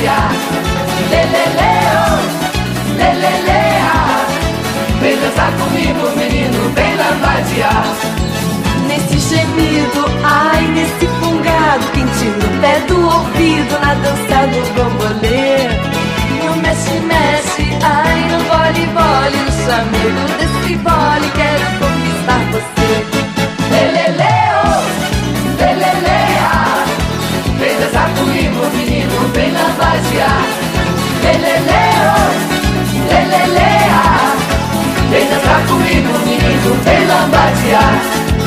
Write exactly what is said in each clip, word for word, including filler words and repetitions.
lambadear. Leleleu, lelelea, vem dançar comigo, menino, vem lambadear. Nesse gemido, ai, nesse fungado, quentinho no pé do ouvido, na dança do bambolê. No mexe, mexe, ai, no vole, vole, no chamego desse vole, quero conquistar você. Leleleu, lelelea, vem dançar comigo, menino, vem lambadear. Leleleu, lelelea, vem dançar comigo, menino, vem lambadear.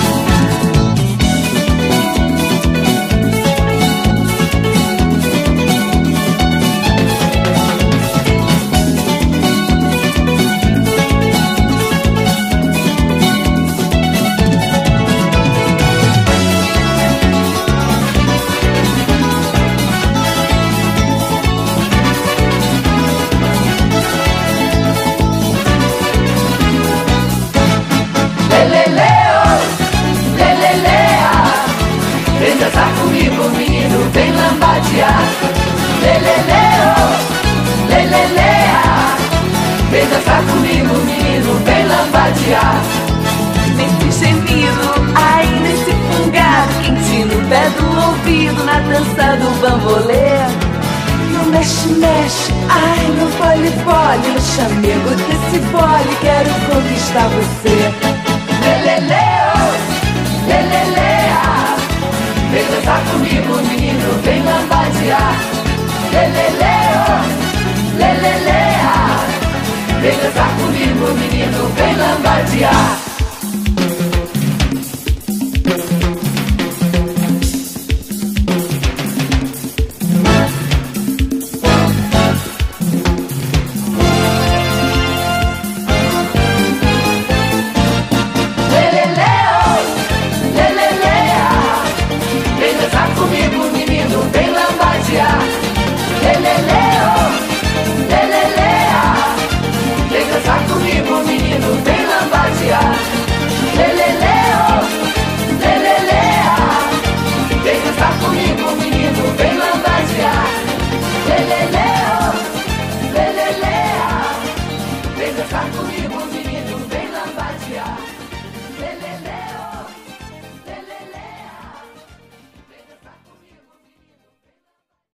Vem dançar comigo, menino, vem lambadear. Leleleu, lelelea, vem dançar comigo, menino, vem lambadear. Nesse gemido, ai, nesse fungado, quentinho no pé do ouvido, na dança do bambolê. No mexe, mexe, ai, no vole, vole, no chamego desse vole, quero conquistar você. Leleleu, lelelea, vem dançar comigo, menino, vem lambadear. Leleleu, lelelea, vem dançar comigo, menino, vem lambadear.